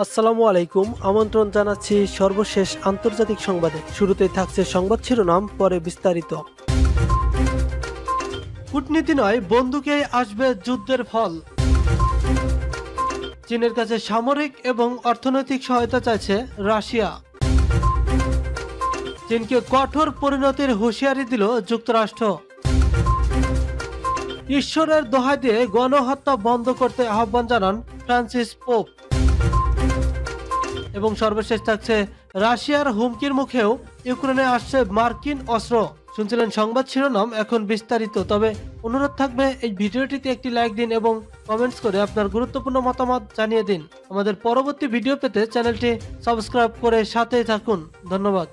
আসসালামু আলাইকুম। আমন্ত্রণ জানাচ্ছি সর্বশেষ আন্তর্জাতিক সংবাদে। শুরুতেই থাকছে সংবাদ শিরোনাম, পরে বিস্তারিত। কূটনীতি নয়, বন্দুকেই আসবে যুদ্ধের ফল। চীনের কাছে সামরিক এবং অর্থনৈতিক সহায়তা চাইছে রাশিয়া। চীনকে কঠোর পরিণতির হুঁশিয়ারি দিল যুক্তরাষ্ট্র। ঈশ্বরের দোহাই দিয়ে গণহত্যা বন্ধ করতে আহ্বান জানান ফ্রান্সিস পোপ। এবং সর্বশেষ থাকছে রাশিয়ার হুমকির মুখেও ইউক্রেনে আসছে মার্কিন অস্ত্র। শুনছিলেন সংবাদ শিরোনাম, এখন বিস্তারিত। তবে অনুরোধ থাকবে এই ভিডিওটিতে একটি লাইক দিন এবং কমেন্টস করে আপনার গুরুত্বপূর্ণ মতামত জানিয়ে দিন। আমাদের পরবর্তী ভিডিও পেতে চ্যানেলটি সাবস্ক্রাইব করে সাথেই থাকুন। ধন্যবাদ।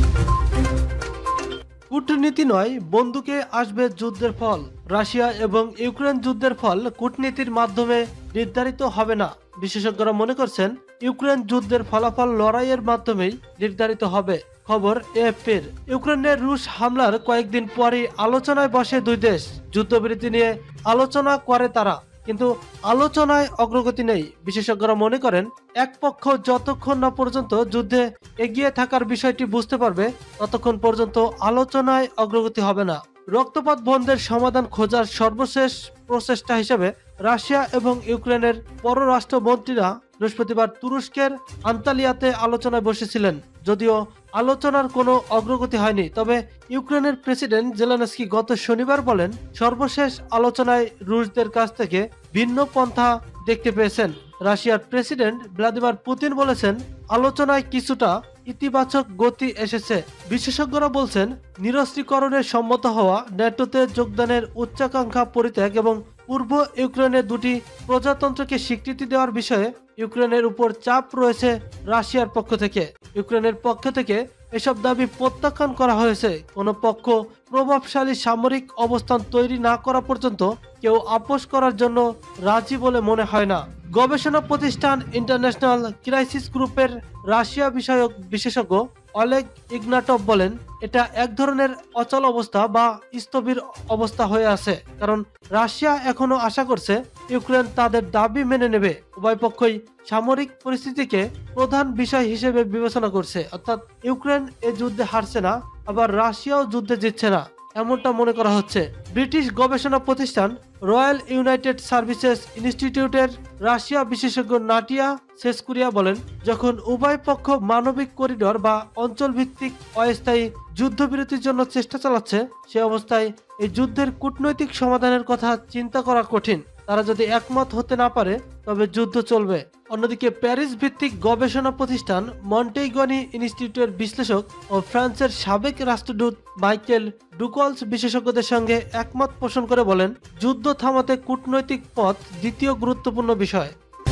কূটনীতি নয়, বন্দুকে আসবে যুদ্ধের ফল। রাশিয়া এবং ইউক্রেন যুদ্ধের ফল কূটনীতির মাধ্যমে নির্ধারিত হবে না। বিশেষজ্ঞরা মনে করছেন ইউক্রেন যুদ্ধের ফলাফল লড়াইয়ের মাধ্যমেই নির্ধারিত হবে। খবর এএফপির। ইউক্রেনের রুশ হামলার কয়েকদিন পরই আলোচনায় বসে দুই দেশ। যুদ্ধবিরতি নিয়ে আলোচনা করে তারা, কিন্তু আলোচনায় অগ্রগতি নেই। বিশেষজ্ঞরা মনে করেন এক পক্ষ যতক্ষণ না পর্যন্ত যুদ্ধে এগিয়ে থাকার বিষয়টি বুঝতে পারবে ততক্ষণ পর্যন্ত আলোচনায় অগ্রগতি হবে না। রক্তপাত বন্ধের সমাধান খোঁজার সর্বশেষ প্রচেষ্টা হিসেবে রাশিয়া এবং ইউক্রেনের পররাষ্ট্রমন্ত্রীরা বৃহস্পতিবার তুরস্কের আন্তালিয়াতে আলোচনায় বসেছিলেন। যদিও আলোচনার কোনো অগ্রগতি হয়নি, তবে ইউক্রেনের প্রেসিডেন্ট জেলেনস্কি গত শনিবার বলেন সর্বশেষ আলোচনায় রুশদের কাছ থেকে ভিন্ন পন্থা দেখতে পেয়েছেন। রাশিয়ার প্রেসিডেন্ট ভ্লাদিমির পুতিন বলেছেন আলোচনায় কিছুটা ইতিবাচক গতি এসেছে। বিশেষজ্ঞরা বলছেন নিরস্ত্রীকরণে সম্মত হওয়া, ন্যাটোতে যোগদানের উচ্চাকাঙ্ক্ষা পরিত্যাগ এবং পূর্ব ইউক্রেনের দুটি প্রজাতন্ত্রকে স্বীকৃতি দেওয়ার বিষয়ে ইউক্রেনের উপর চাপ রয়েছে রাশিয়ার পক্ষ থেকে। ইউক্রেনের পক্ষ থেকে এসব দাবি প্রত্যাখ্যান করা হয়েছে। কোনো পক্ষ প্রভাবশালী সামরিক অবস্থান তৈরি না করা পর্যন্ত কেউ আপোস করার জন্য রাজি বলে মনে হয় না। গবেষণা প্রতিষ্ঠান ইন্টারন্যাশনাল ক্রাইসিস গ্রুপের রাশিয়া বিষয়ক বিশেষজ্ঞ অলেগ ইগনাটভ বলেন এটা এক ধরনের অচল অবস্থা বা স্থবির অবস্থা হয়ে আছে, কারণ রাশিয়া এখনো আশা করছে ইউক্রেন তাদের দাবি মেনে নেবে। উভয় পক্ষই সামরিক পরিস্থিতিকে প্রধান বিষয় হিসেবে বিবেচনা করছে, অর্থাৎ ইউক্রেন এ যুদ্ধে হারছে না, আবার রাশিয়াও যুদ্ধে জিতছে না, এমনটা মনে করা হচ্ছে। ব্রিটিশ গবেষণা প্রতিষ্ঠান রয়্যাল ইউনাইটেড সার্ভিসেস ইনস্টিটিউটের রাশিয়া বিশেষজ্ঞ নাটিয়া সেসকুরিয়া বলেন যখন উভয় পক্ষ মানবিক করিডর বা অঞ্চল ভিত্তিক অস্থায়ী যুদ্ধবিরতির জন্য চেষ্টা চালাচ্ছে, সে অবস্থায় এই যুদ্ধের কূটনৈতিক সমাধানের কথা চিন্তা করা কঠিন। তারা যদি একমত হতে না পারে তবে যুদ্ধ চলবে। অন্যদিকে প্যারিস ভিত্তিক গবেষণা প্রতিষ্ঠান মন্টেইগনি ইনস্টিটিউটের বিশ্লেষক ও ফ্রান্সের সাবেক রাষ্ট্রদূত মাইকেল ডুকলস বিশেষজ্ঞদের সঙ্গে একমত পোষণ করে বলেন যুদ্ধ থামাতে কূটনৈতিক পথ দ্বিতীয় গুরুত্বপূর্ণ বিষয়।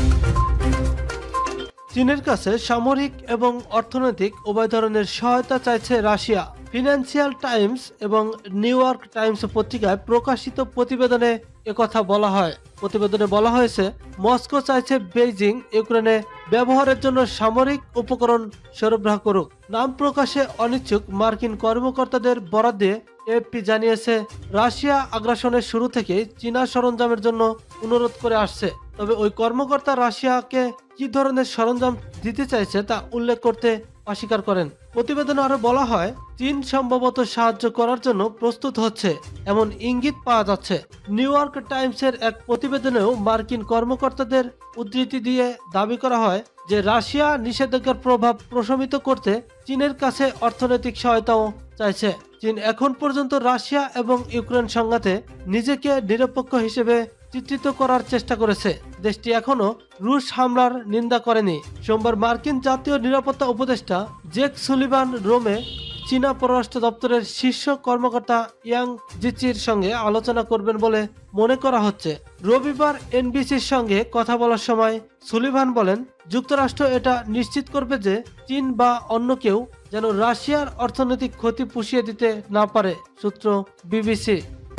চীনের কাছে সামরিক এবং অর্থনৈতিক উভয় ধরনের সহায়তা চাইছে রাশিয়া। ফিনান্সিয়াল টাইমস এবং নিউ ইয়র্ক টাইমস পত্রিকায় প্রকাশিত প্রতিবেদনে একথা বলা হয়। প্রতিবেদনে বলা হয়েছে মস্কো চাইছে বেইজিং ইউক্রেনে ব্যবহারের জন্য সামরিক উপকরণ সরবরাহ করুক। নাম প্রকাশে অনিচ্ছুক মার্কিন কর্মকর্তাদের বরাদ দিয়ে এএফপি জানিয়েছে রাশিয়া আগ্রাসনের শুরু থেকে চীনা সরঞ্জামের জন্য অনুরোধ করে আসছে, তবে ওই কর্মকর্তা রাশিয়াকে কি ধরনের সরঞ্জাম দিতে চাইছে তা উল্লেখ করতে অস্বীকার করেন। প্রতিবেদনে আরো বলা হয় চীন সম্ভবত সাহায্য করার জন্য প্রস্তুত হচ্ছে এমন ইঙ্গিত পাওয়া যাচ্ছে। নিউ ইয়র্ক টাইমসের এক প্রতিবেদনেও মার্কিন কর্মকর্তাদের উদ্ধৃতি দিয়ে দাবি করা হয় যে রাশিয়া নিষেধাজ্ঞার প্রভাব প্রশমিত করতে চীনের কাছে অর্থনৈতিক সহায়তাও চাইছে। চীন এখন পর্যন্ত রাশিয়া এবং ইউক্রেন সংঘাতে নিজেকে নিরপেক্ষ হিসেবে চিত্রিত করার চেষ্টা করেছে। দেশটি এখনো রুশ হামলার নিন্দা করেনি। সোমবার মার্কিন জাতীয় নিরাপত্তা উপদেষ্টা জেক সুলিভান রোমে চীনা পররাষ্ট্র দপ্তরের শীর্ষ কর্মকর্তা ইয়াং জিচির সঙ্গে আলোচনা করবেন বলে মনে করা হচ্ছে। রবিবার এনবিসির সঙ্গে কথা বলার সময় সুলিভান বলেন যুক্তরাষ্ট্র এটা নিশ্চিত করবে যে চীন বা অন্য কেউ যেন রাশিয়ার অর্থনৈতিক ক্ষতি পুষিয়ে দিতে না পারে। সূত্র বিবিসি।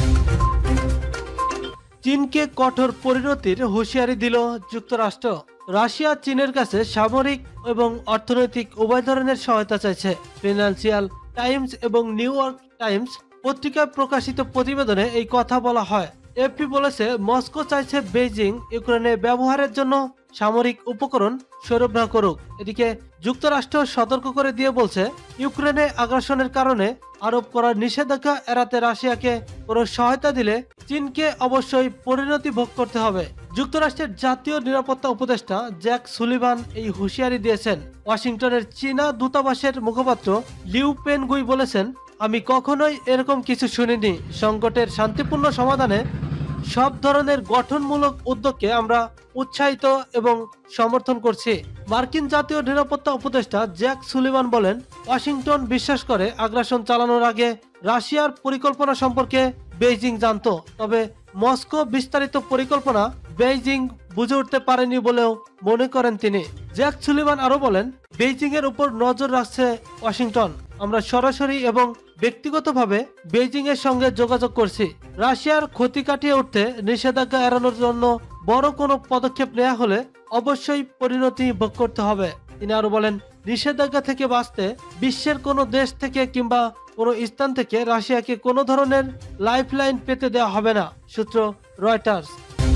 চীনকে কঠোর পরিণতির হুঁশিয়ারি দিল যুক্তরাষ্ট্র। রাশিয়া চীনের কাছে সামরিক এবং অর্থনৈতিক উভয় ধরনের সহায়তা চাইছে। ফিনান্সিয়াল টাইমস এবং নিউ ইয়র্ক টাইমস পত্রিকায় প্রকাশিত প্রতিবেদনে এই কথা বলা হয়। এফপি বলেছে মস্কো চাইছে বেইজিং ইউক্রেনে ব্যবহারের জন্য সামরিক উপকরণ সরবরাহ করুক। এদিকে যুক্তরাষ্ট্র সতর্ক করে দিয়ে বলছে, ইউক্রেনে আগ্রাসনের কারণে আরোপ করা নিষেধাজ্ঞা এড়াতে রাশিয়াকে কোনো সহায়তা দিলে চীনকে অবশ্যই পরিণতি ভোগ করতে হবে। যুক্তরাষ্ট্রের জাতীয় নিরাপত্তা উপদেষ্টা জ্যাক সুলিভান এই হুঁশিয়ারি দিয়েছেন। ওয়াশিংটনের চীনা দূতাবাসের মুখপাত্র লিউ পেনগুই বলেছেন, আমি কখনোই এরকম কিছু শুনিনি। সংকটের শান্তিপূর্ণ সমাধানে সব ধরনের গঠনমূলক উদ্যোগকে আমরা উৎসাহিত এবং সমর্থন করছি। মার্কিন জাতীয় নিরাপত্তা উপদেষ্টা জ্যাক সুলিভান বলেন, ওয়াশিংটন বিশ্বাস করে আগ্রাসন চালানোর আগে রাশিয়ার পরিকল্পনা সম্পর্কে বেইজিং জানত, তবে মস্কো বিস্তারিত পরিকল্পনা বেইজিং বুঝে উঠতে পারেনি বলেও মনে করেন তিনি। জ্যাক সুলিভান আরো বলেন, বেইজিং এর উপর নজর রাখছে ওয়াশিংটন। আমরা সরাসরি এবং ব্যক্তিগতভাবে বেইজিং এর সঙ্গে যোগাযোগ করছি। রাশিয়ার ক্ষতি কাটিয়ে উঠতে নিষেধাজ্ঞা এড়ানোর জন্য বড় কোনো পদক্ষেপ নেওয়া হলে অবশ্যই পরিণতি ভোগ করতে হবে। তিনি আরো বলেন, নিষেধাজ্ঞা থেকে বাঁচতে বিশ্বের কোনো দেশ থেকে কিংবা কোনো স্থান থেকে রাশিয়াকে কোনো ধরনের লাইফলাইন পেতে দেওয়া হবে না। সূত্র রয়টার্স।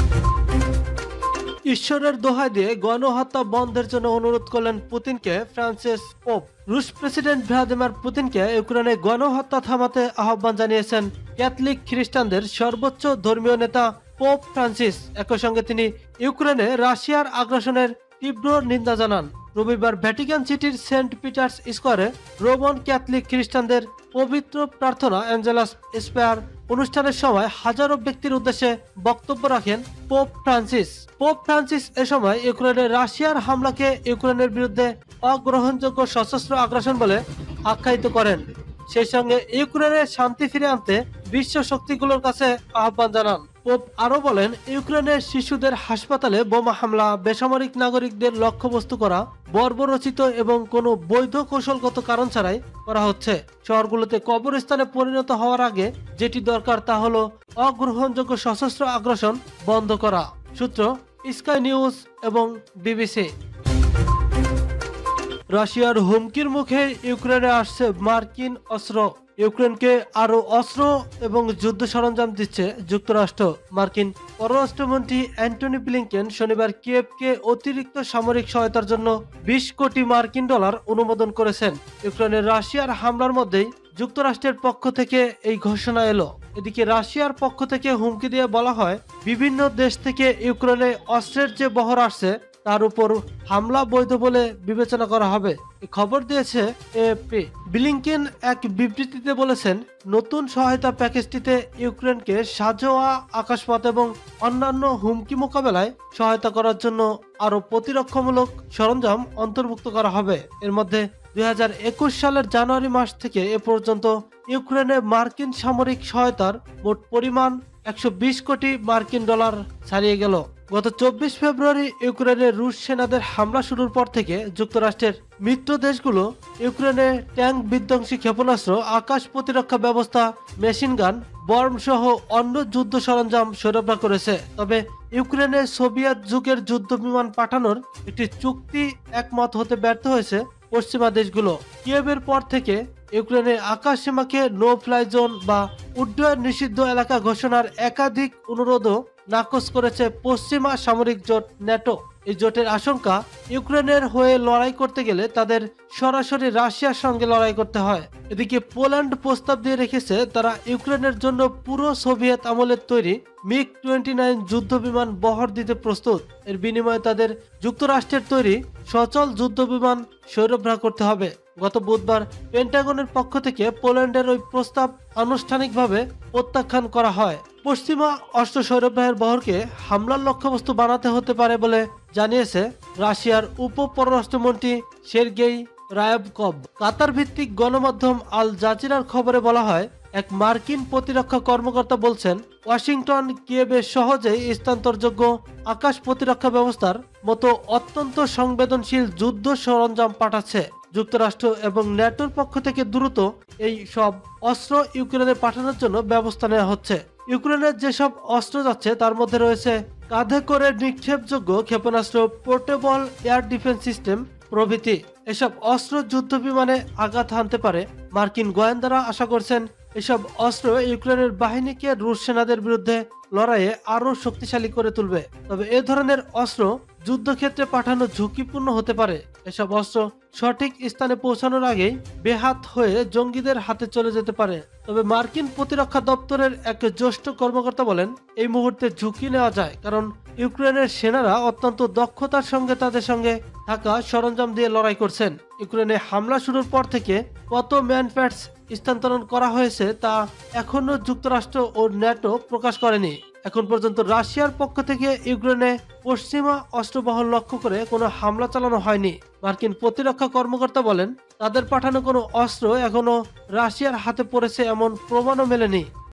ঈশ্বরের দোহাই দিয়ে গণহত্যা বন্ধের জন্য অনুরোধ করলেন পুতিনকে ফ্রান্সিস পোপ। রুশ প্রেসিডেন্ট ভ্লাদিমির পুতিনকে ইউক্রেনে গণহত্যা থামাতে আহ্বান জানিয়েছেন ক্যাথলিক খ্রিস্টানদের সর্বোচ্চ ধর্মীয় নেতা পোপ ফ্রান্সিস। একই সঙ্গে তিনি ইউক্রেনে রাশিয়ার আগ্রাসনের তীব্র নিন্দা জানান। রবিবার ভ্যাটিকান সিটির সেন্ট পিটার্স স্কোয়ারে রোমান ক্যাথলিক খ্রিস্টানদের পবিত্র প্রার্থনা অ্যাঞ্জেলাস স্পেয়ার অনুষ্ঠানের সময় হাজারো ব্যক্তির উদ্দেশ্যে বক্তব্য রাখেন পোপ ফ্রান্সিস। পোপ ফ্রান্সিস এ সময় ইউক্রেনে রাশিয়ার হামলাকে ইউক্রেনের বিরুদ্ধে অগ্রহণযোগ্য সশস্ত্র আগ্রাসন বলে আখ্যায়িত করেন। সেই সঙ্গে ইউক্রেনের শান্তি ফিরে আনতে বিশ্ব শক্তিগুলোর কাছে আহ্বান জানান। পোপ আরো বলেন, ইউক্রেনের শিশুদের হাসপাতালে বোমা হামলা, বেসামরিক নাগরিকদের লক্ষ্যবস্তু করা বর্বরচিত এবং কোনো বৈধ কৌশলগত কারণ ছাড়াই করা হচ্ছে। শহরগুলোতে কবরস্থানে পরিণত হওয়ার আগে যেটি দরকার তা হলো অগ্রহণযোগ্য সশস্ত্র আগ্রাসন বন্ধ করা। সূত্র স্কাই নিউজ এবং বিবিসি। রাশিয়ার হুমকির মুখে ইউক্রেনে আসছে মার্কিন অস্ত্র। ইউক্রেনকে আরো অস্ত্র এবং যুদ্ধ সরঞ্জাম দিচ্ছে যুক্তরাষ্ট্র। মার্কিন পররাষ্ট্রমন্ত্রী অ্যান্টনি ব্লিংকেন শনিবার কিয়েভকে অতিরিক্ত সামরিক সহায়তার জন্য 20 কোটি মার্কিন ডলার অনুমোদন করেছেন। ইউক্রেনের রাশিয়ার হামলার মধ্যেই যুক্তরাষ্ট্রের পক্ষ থেকে এই ঘোষণা এলো। এদিকে রাশিয়ার পক্ষ থেকে হুমকি দিয়ে বলা হয়, বিভিন্ন দেশ থেকে ইউক্রেনে অস্ত্রের যে বহর আসছে তার উপর হামলা বৈধ বলে বিবেচনা করা হবে। খবর দিয়েছে এএফপি। ব্লিংকেন এক বিবৃতিতে বলেছেন, নতুন সহায়তা প্যাকেজটিতে ইউক্রেনকে সাঁজোয়া আকাশপথ এবং অন্যান্য হুমকি মোকাবেলায় সহায়তা করার জন্য আরো প্রতিরক্ষামূলক সরঞ্জাম অন্তর্ভুক্ত করা হবে। এর মধ্যে 2021 সালের জানুয়ারি মাস থেকে এ পর্যন্ত ইউক্রেনে মার্কিন সামরিক সহায়তার মোট পরিমাণ 120 কোটি মার্কিন ডলার ছাড়িয়ে গেল। গত 24 ফেব্রুয়ারি ইউক্রেনে রুশ সেনাদের হামলা শুরুর পর থেকে যুক্তরাষ্ট্রের মিত্র দেশগুলো ইউক্রেনে ট্যাঙ্ক বিধ্বংসী ক্ষেপণাস্ত্র, আকাশ প্রতিরক্ষা ব্যবস্থা, মেশিন গান, বর্ম সহ অন্য যুদ্ধ সরঞ্জাম সরবরাহ করেছে। তবে ইউক্রেনে সোভিয়েত যুগের যুদ্ধ বিমান পাঠানোর একটি চুক্তি একমত হতে ব্যর্থ হয়েছে পশ্চিমা দেশগুলো। কিয়েভের পর থেকে ইউক্রেনের আকাশ সীমাকে নো ফ্লাই জোন বা উড্ডয়ন নিষিদ্ধ এলাকা ঘোষণার একাধিক অনুরোধও নাকচ করেছে পশ্চিমা সামরিক জোট ন্যাটো। এই জোটের আশঙ্কা, ইউক্রেনের হয়ে লড়াই করতে গেলে তাদের সরাসরি রাশিয়ার সঙ্গে লড়াই করতে হয়। এদিকে পোল্যান্ড প্রস্তাব দিয়ে রেখেছে তারা ইউক্রেনের জন্য পুরো সোভিয়েত আমলের তৈরি মিগ 29 যুদ্ধ বিমান বহর দিতে প্রস্তুত। এর বিনিময়ে তাদের যুক্তরাষ্ট্রের তৈরি সচল যুদ্ধ বিমান সরবরাহ করতে হবে। গত বুধবার পেন্টাগনের পক্ষ থেকে পোল্যান্ডের ওই প্রস্তাব আনুষ্ঠানিকভাবে প্রত্যাখ্যান করা হয়। পশ্চিমা অস্ত্র সরবরাহের বহরকে হামলার লক্ষ্যবস্তু বানাতে হতে পারে বলে জানিয়েছে রাশিয়ার উপ পররাষ্ট্রমন্ত্রী সের্গেই রায়াবকভ। কাতার ভিত্তিক গণমাধ্যম আল জাজিরার খবরে বলা হয়, এক মার্কিন প্রতিরক্ষা কর্মকর্তা বলছেন, ওয়াশিংটন কিয়েভে সহজেই স্থানান্তরযোগ্য আকাশ প্রতিরক্ষা ব্যবস্থার মতো অত্যন্ত সংবেদনশীল যুদ্ধ সরঞ্জাম পাঠাচ্ছে। যুক্তরাষ্ট্র এবং ন্যাটোর পক্ষ থেকে দ্রুত এই সব অস্ত্র ইউক্রেনে পাঠানোর জন্য ব্যবস্থা নেওয়া হচ্ছে। ইউক্রেনের যেসব অস্ত্র যাচ্ছে তার মধ্যে রয়েছে কাঁধে করে নিক্ষেপযোগ্য ক্ষেপণাস্ত্র, পোর্টেবল এয়ার ডিফেন্স সিস্টেম প্রভৃতি। এসব অস্ত্র যুদ্ধ বিমানে আঘাত হানতে পারে। মার্কিন গোয়েন্দারা আশা করছেন এসব অস্ত্র ইউক্রেনের বাহিনীকে রুশ সেনাদের বিরুদ্ধে লড়াইয়ে আরও শক্তিশালী করে তুলবে। তবে এ ধরনের অস্ত্র যুদ্ধক্ষেত্রে পাঠানো ঝুঁকিপূর্ণ হতে পারে। এসব অস্ত্র সঠিক স্থানে পৌঁছানোর আগেই বেহাত হয়ে জঙ্গিদের হাতে চলে যেতে পারে। তবে মার্কিন প্রতিরক্ষা দপ্তরের এক জ্যেষ্ঠ কর্মকর্তা বলেন, এই মুহূর্তে ঝুঁকি নেওয়া যায়, কারণ ইউক্রেনের সেনারা অত্যন্ত দক্ষতার সঙ্গে তাদের সঙ্গে থাকা সরঞ্জাম দিয়ে লড়াই করছেন। ইউক্রেনে হামলা শুরুর পর থেকে কত ম্যানপ্যাডস স্থানান্তরণ করা হয়েছে তা এখনো যুক্তরাষ্ট্র ও ন্যাটো প্রকাশ করেনি। এখন পর্যন্ত রাশিয়ার পক্ষ থেকে ইউক্রেনে পশ্চিমা অস্ত্রবহর লক্ষ্য করে কোনো হামলা চালানো হয়নি। মার্কিন প্রতিরক্ষা কর্মকর্তা বলেন, তাদের পাঠানো কোনো অস্ত্র এখনো রাশিয়ার হাতে পড়েছে এমন প্রমাণও মেলেনি।